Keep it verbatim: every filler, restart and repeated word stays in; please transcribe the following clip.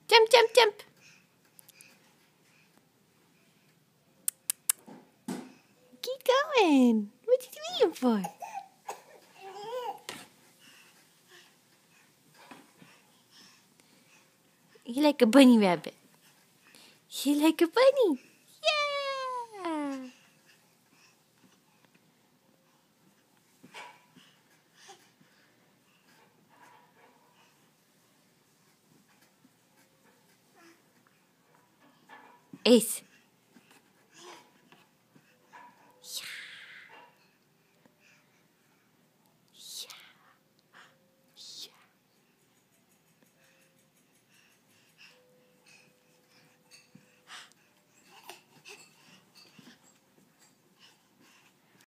Jump, jump, jump. Keep going. What are you waiting for? You like a bunny rabbit. You like a bunny. Yeah. Ace.